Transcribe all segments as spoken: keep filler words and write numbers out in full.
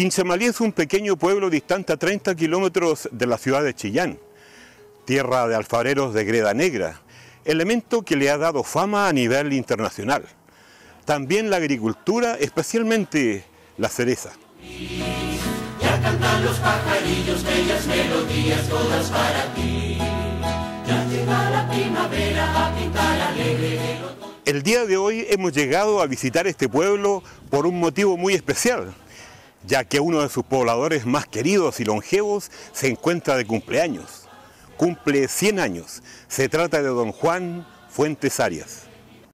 Quinchamalí es un pequeño pueblo distante a treinta kilómetros de la ciudad de Chillán, tierra de alfareros de greda negra, elemento que le ha dado fama a nivel internacional. También la agricultura, especialmente la cereza. Ya cantan los pajarillos, bellas melodías todas para ti. Ya llega la primavera a pintar alegre el otoño. El día de hoy hemos llegado a visitar este pueblo por un motivo muy especial, ya que uno de sus pobladores más queridos y longevos se encuentra de cumpleaños. Cumple cien años. Se trata de don Juan Fuentes Arias.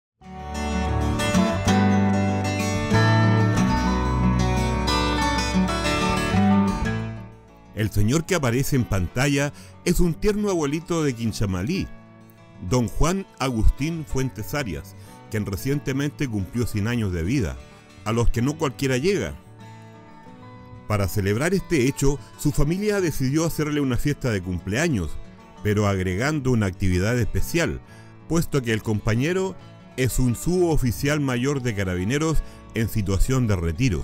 El señor que aparece en pantalla es un tierno abuelito de Quinchamalí, don Juan Agustín Fuentes Arias, quien recientemente cumplió cien años de vida, a los que no cualquiera llega. Para celebrar este hecho, su familia decidió hacerle una fiesta de cumpleaños, pero agregando una actividad especial, puesto que el compañero es un suboficial mayor de carabineros en situación de retiro.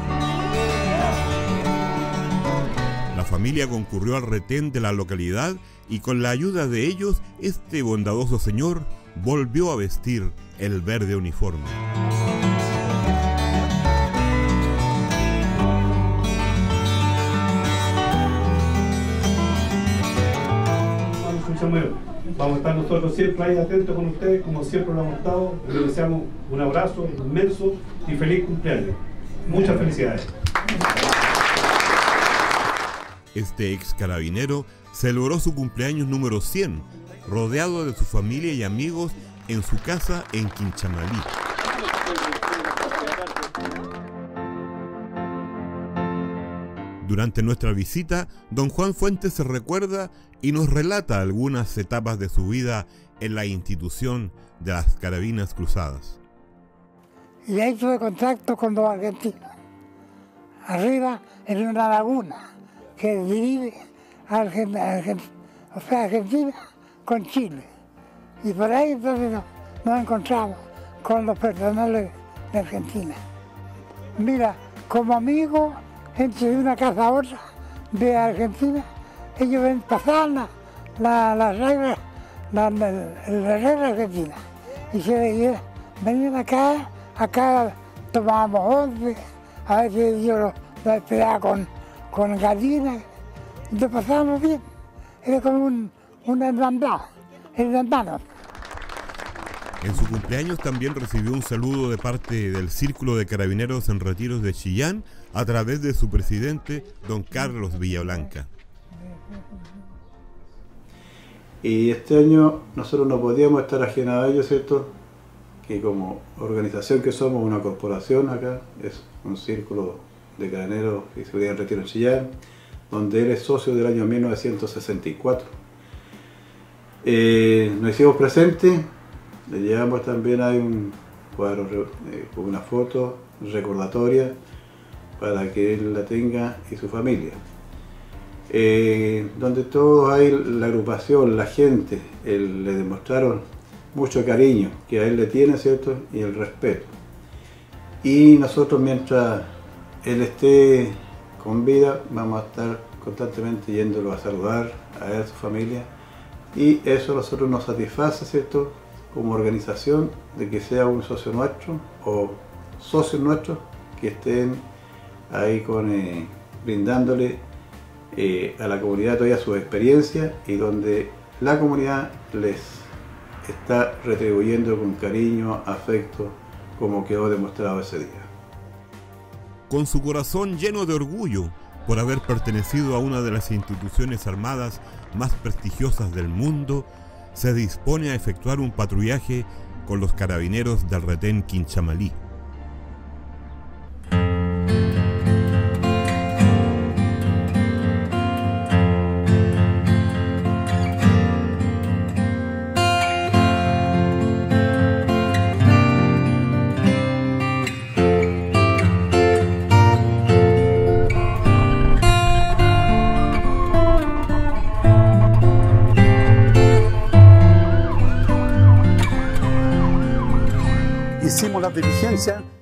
La familia concurrió al retén de la localidad y con la ayuda de ellos, este bondadoso señor volvió a vestir el verde uniforme. Vamos a estar nosotros siempre ahí atentos con ustedes, como siempre lo hemos estado. Les deseamos un abrazo inmenso y feliz cumpleaños. Muchas felicidades. Este ex carabinero celebró su cumpleaños número cien, rodeado de su familia y amigos en su casa en Quinchamalí. Durante nuestra visita, don Juan Fuentes se recuerda y nos relata algunas etapas de su vida en la institución de las Carabinas Cruzadas. Y ahí tuve contacto con los argentinos. Arriba en una laguna que divide Argentina, Argentina, o sea, Argentina con Chile. Y por ahí entonces nos, nos encontramos con los personales de Argentina. Mira, como amigos, entre una casa a otra de Argentina, ellos ven pasar las la, la reglas la, la, la regla argentina. Y se veían, venían acá, acá tomábamos once, a veces yo lo, lo esperaba con, con gallinas, y lo pasábamos bien. Era como un, una hermandad, hermanos. En su cumpleaños también recibió un saludo de parte del Círculo de Carabineros en Retiros de Chillán a través de su presidente, don Carlos Villablanca. Y este año nosotros no podíamos estar ajenos a ellos, ¿cierto? Que como organización que somos, una corporación acá, es un Círculo de Carabineros y Seguridad en Retiro en Chillán, donde él es socio del año mil novecientos sesenta y cuatro. Eh, nos hicimos presentes. Le llevamos también, hay un cuadro eh, con una foto recordatoria para que él la tenga y su familia. Eh, donde todos hay la agrupación, la gente, él, le demostraron mucho cariño que a él le tiene, ¿cierto? Y el respeto. Y nosotros, mientras él esté con vida, vamos a estar constantemente yéndolo a saludar a él, a su familia. Y eso a nosotros nos satisface, ¿cierto? Como organización, de que sea un socio nuestro o socios nuestros que estén ahí con, eh, brindándole eh, a la comunidad todavía su experiencia y donde la comunidad les está retribuyendo con cariño, afecto, como quedó demostrado ese día. Con su corazón lleno de orgullo por haber pertenecido a una de las instituciones armadas más prestigiosas del mundo, se dispone a efectuar un patrullaje con los carabineros del retén Quinchamalí. Hicimos la diligencia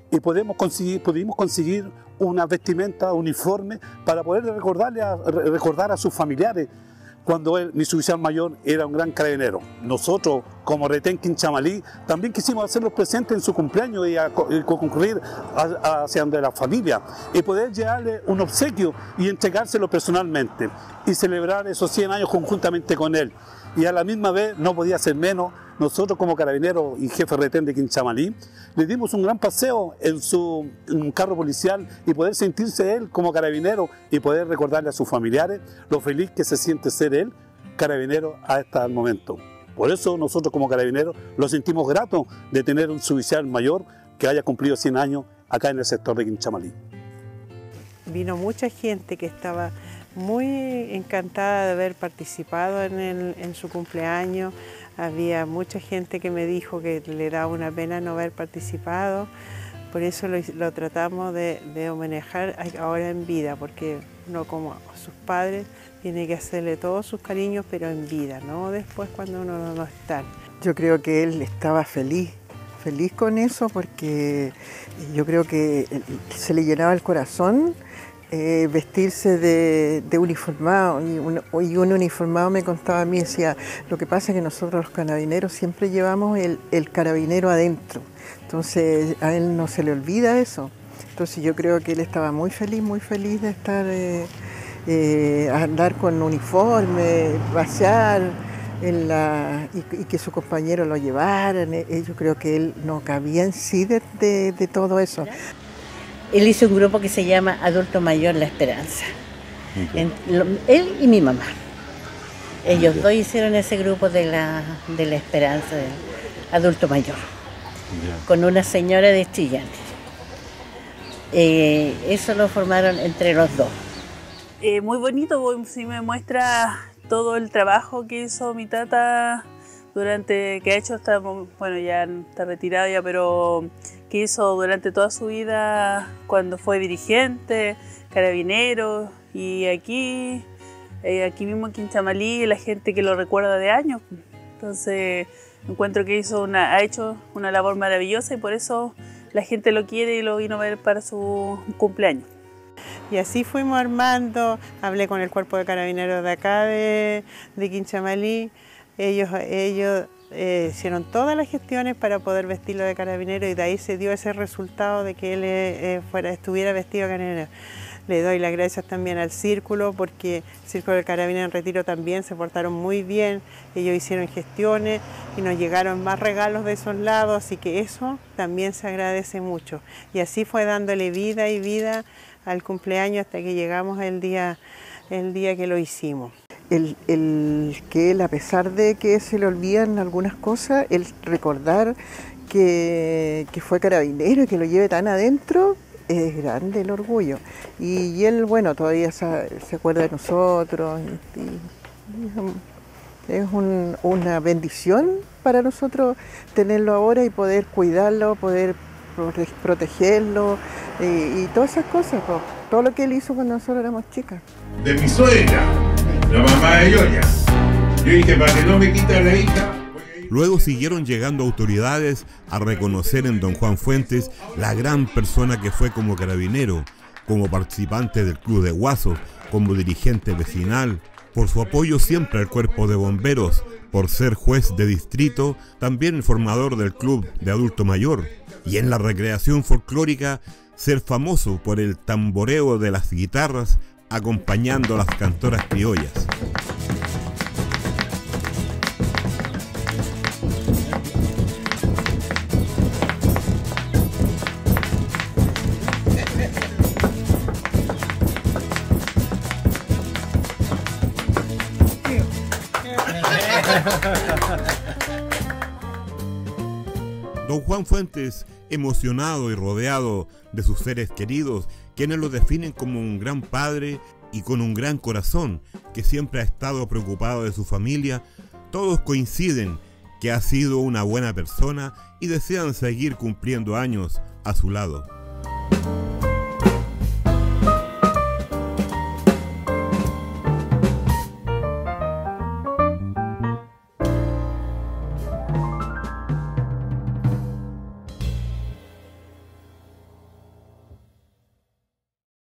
y podemos conseguir, pudimos conseguir una vestimenta uniforme para poder recordarle a, recordar a sus familiares cuando él, mi suboficial mayor, era un gran carabinero. Nosotros, como Retén Quinchamalí, también quisimos hacerlos presentes en su cumpleaños y, a, y concurrir a, hacia donde la familia y poder llevarle un obsequio y entregárselo personalmente y celebrar esos cien años conjuntamente con él. Y a la misma vez no podía ser menos, nosotros como carabineros y jefe retén de Quinchamalí, le dimos un gran paseo en su en un carro policial y poder sentirse él como carabinero y poder recordarle a sus familiares lo feliz que se siente ser él carabinero hasta el momento. Por eso nosotros como carabineros lo sentimos gratos de tener un suboficial mayor que haya cumplido cien años acá en el sector de Quinchamalí. Vino mucha gente que estaba muy encantada de haber participado en, el, en su cumpleaños. Había mucha gente que me dijo que le daba una pena no haber participado. Por eso lo, lo tratamos de, de homenajear ahora en vida, porque uno como sus padres tiene que hacerle todos sus cariños, pero en vida, no después cuando uno no está. Yo creo que él estaba feliz, feliz con eso, porque yo creo que se le llenaba el corazón Eh, vestirse de, de uniformado, y un, y un uniformado me contaba a mí, decía, lo que pasa es que nosotros los carabineros siempre llevamos el, el carabinero adentro, entonces a él no se le olvida eso, entonces yo creo que él estaba muy feliz, muy feliz de estar, eh, eh, andar con uniforme, pasear, en la, y, y que sus compañeros lo llevaran, eh, yo creo que él no cabía en sí de, de, de todo eso. Él hizo un grupo que se llama Adulto Mayor La Esperanza. En, lo, él y mi mamá. Ellos yeah. dos hicieron ese grupo de la, de la Esperanza, de Adulto Mayor, yeah. con una señora de Chillán. Eh, eso lo formaron entre los dos. Eh, muy bonito, sí me muestra todo el trabajo que hizo mi tata durante, que ha hecho, hasta, bueno, ya está retirado ya, pero que hizo durante toda su vida cuando fue dirigente, carabinero, y aquí, eh, aquí mismo en Quinchamalí, la gente que lo recuerda de años. Entonces encuentro que hizo una, ha hecho una labor maravillosa y por eso la gente lo quiere y lo vino a ver para su cumpleaños. Y así fuimos armando, hablé con el cuerpo de carabineros de acá de, de Quinchamalí, ellos, ellos eh, hicieron todas las gestiones para poder vestirlo de carabinero y de ahí se dio ese resultado de que él eh, fuera, estuviera vestido de carabinero. Le doy las gracias también al Círculo porque el Círculo del Carabinero en Retiro también se portaron muy bien, ellos hicieron gestiones y nos llegaron más regalos de esos lados, así que eso también se agradece mucho. Y así fue dándole vida y vida al cumpleaños hasta que llegamos el día, el día que lo hicimos. El, el que él, a pesar de que se le olvidan algunas cosas, el recordar que, que fue carabinero y que lo lleve tan adentro, es grande el orgullo. Y, y él, bueno, todavía se, se acuerda de nosotros. Y, y es un, una bendición para nosotros tenerlo ahora y poder cuidarlo, poder protegerlo y, y todas esas cosas, pues, todo lo que él hizo cuando nosotros éramos chicas. De mi suegra, la mamá de Yoya. Yo dije, para que no me quita la hija. Luego siguieron llegando autoridades a reconocer en don Juan Fuentes la gran persona que fue como carabinero, como participante del Club de Guasos, como dirigente vecinal, por su apoyo siempre al cuerpo de bomberos, por ser juez de distrito, también el formador del Club de Adulto Mayor, y en la recreación folclórica ser famoso por el tamboreo de las guitarras acompañando a las cantoras criollas. Don Juan Fuentes, emocionado y rodeado de sus seres queridos, quienes lo definen como un gran padre y con un gran corazón, que siempre ha estado preocupado de su familia, todos coinciden que ha sido una buena persona y desean seguir cumpliendo años a su lado.